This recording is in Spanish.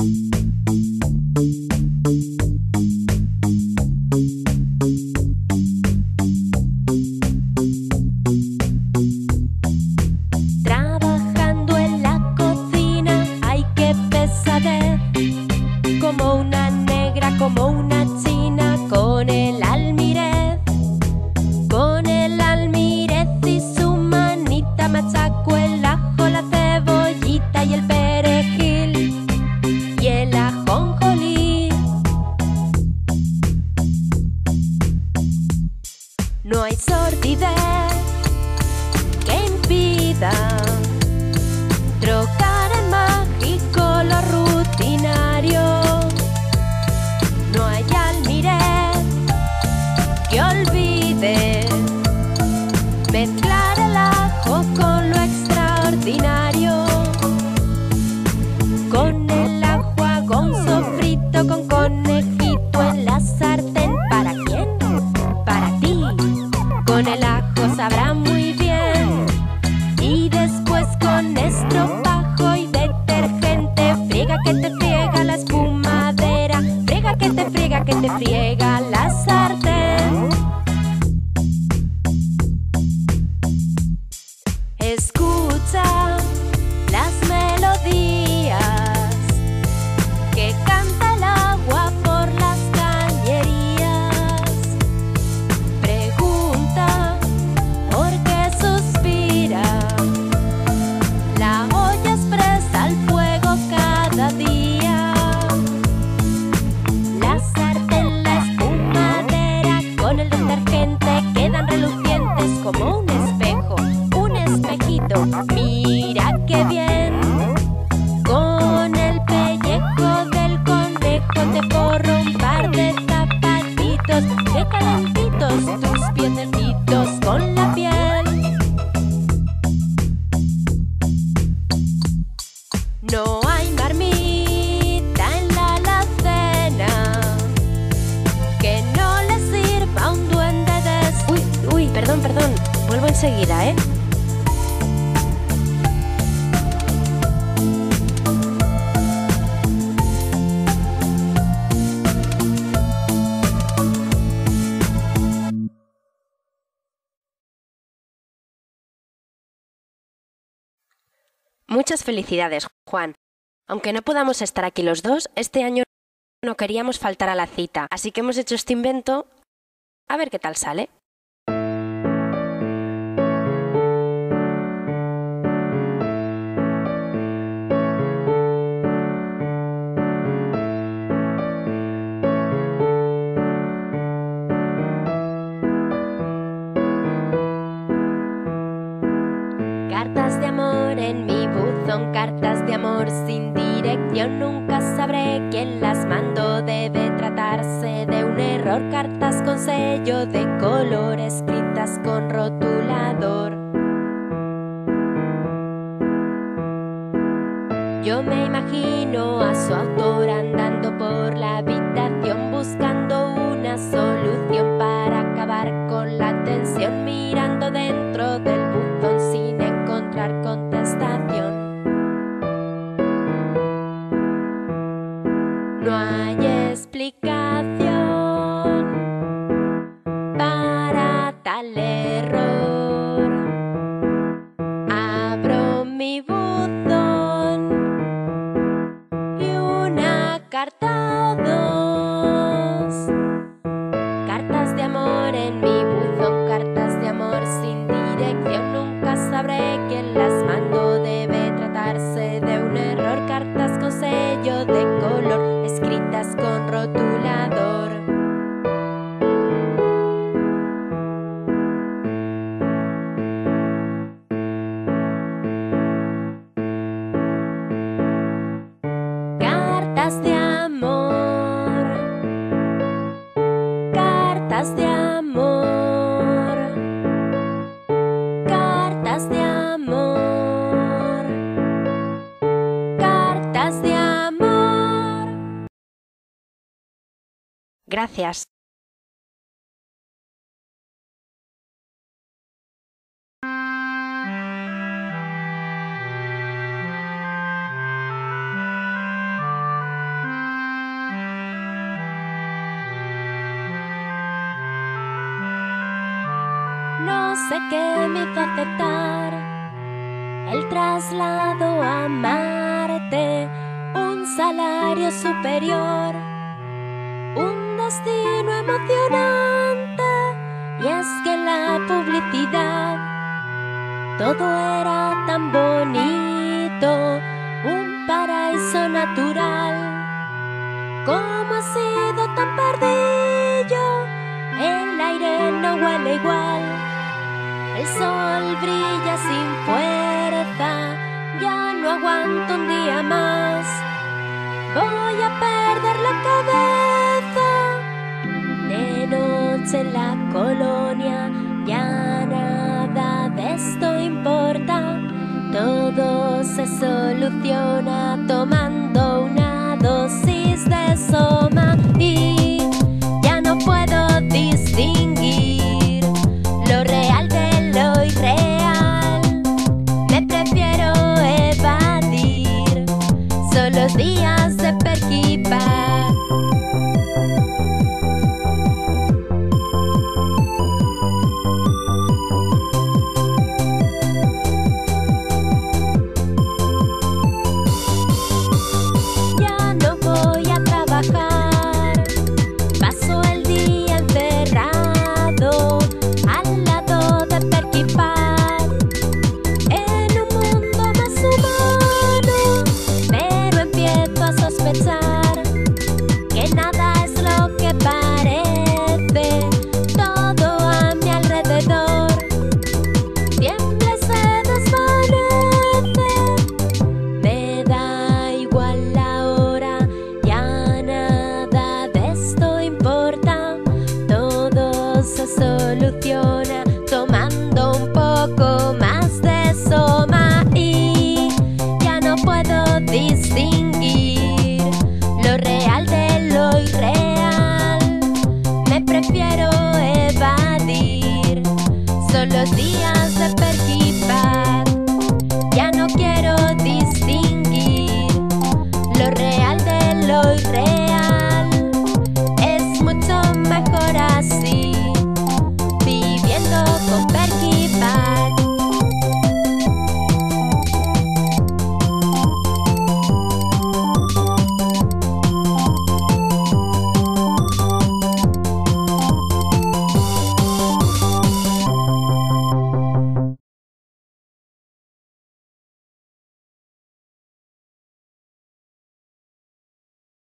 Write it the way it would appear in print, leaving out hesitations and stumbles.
Trabajando en la cocina, ay qué pesadez, como una negra, como una china, con el almirez y su manita machaco el ajo, la cebollita y el perejil y el ajonjolí. No hay sordidez que impida trocar en mágico lo rutinario. No hay almirez que olvide mezclar el ajo con lo extraordinario. Con el ajo hago un sofrito con conejito en la sartén. ¿Para quién? Para ti. Con el ajo sabrá muy bien. Y después con estropajo y detergente, friega que te friega la espumadera, friega que te friega la sartén. Escucha las melodías que canta el agua por las cañerías. Pregunta por qué suspira la olla expresa al fuego cada día. La sartén, la espumadera con el detergente quedan relucientes como un espejo, un espejito. Mira qué bien. Con el pellejo del conejo te forro un par de zapatitos, qué calentitos tus piececitos con la piel. No hay marmita en la alacena que no le sirva a un duende de... Uy, perdón, vuelvo enseguida, ¿eh? Muchas felicidades, Juan. Aunque no podamos estar aquí los dos, este año no queríamos faltar a la cita, así que hemos hecho este invento a ver qué tal sale. Cartas de amor en mi buzón, cartas de amor sin dirección, nunca sabré quién las mandó, debe tratarse de un error. Cartas con sello de color, escritas con rotulador. Yo me imagino a su autor andando por la habitación buscando una solución para acabar con la tensión, mirando dentro del buzón sin encontrar contestación. No hay explicación para tal error. Abro mi buzón y una carta o dos. Cartas de amor en mi buzón, cartas de amor sin dirección, nunca sabré quién las mandó, debe tratarse de un error. Cartas con sello de color, escritas con rotulador. Cartas de amor, cartas de amor, cartas de amor, cartas de amor. Gracias. No sé qué me hizo aceptar el traslado a Marte, un salario superior, un destino emocionante. Y es que la publicidad todo era tan bonito, un paraíso natural. ¿Cómo ha sido tan pardillo? El aire no huele igual, el sol brilla sin fuerza, ya no aguanto un día más. Voy a perder la cabeza. De noche en la colonia ya nada de esto importa, todo se soluciona tomando una dosis de Soma. Y ya no puedo distinguir lo real de lo irreal. Me prefiero evadir, son los días de Perquipa. Se soluciona tomando un poco más de Soma. Y ya no puedo distinguir lo real de lo irreal. Me prefiero evadir, son los días